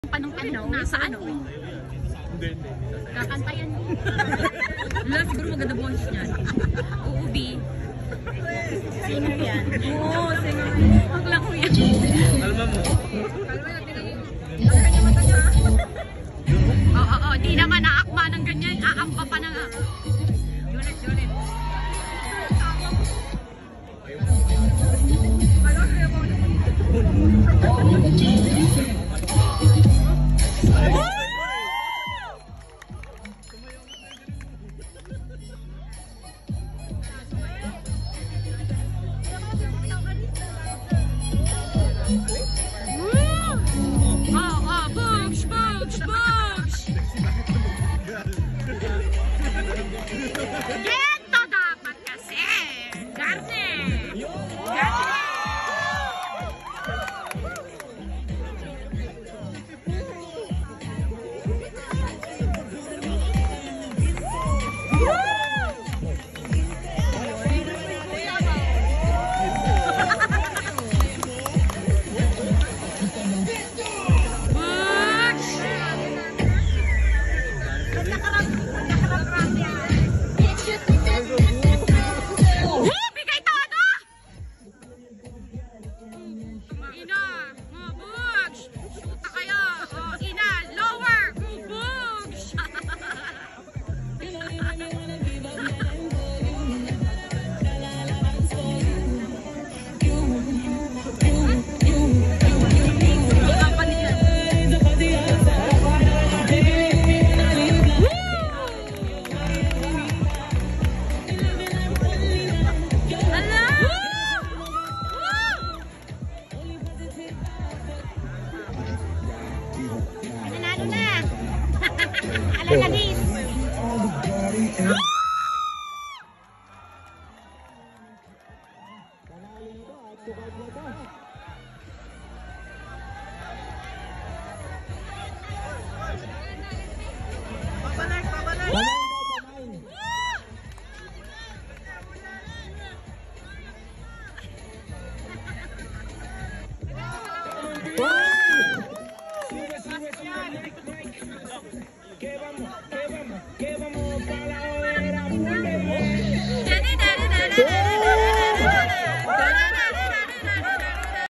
Panong-panong nasaan mo? Kakantayan mo. Wala, siguro maganda boses niyan. Oo, B. Singer yan. Oo, singer yan. Magla ko yan. Kalma mo. Oo, di naman naakma ng ganyan. Aampa pa na nga. Ulit. Dito dapat kasi. Garne. Alalagis. ¿Qué vamos?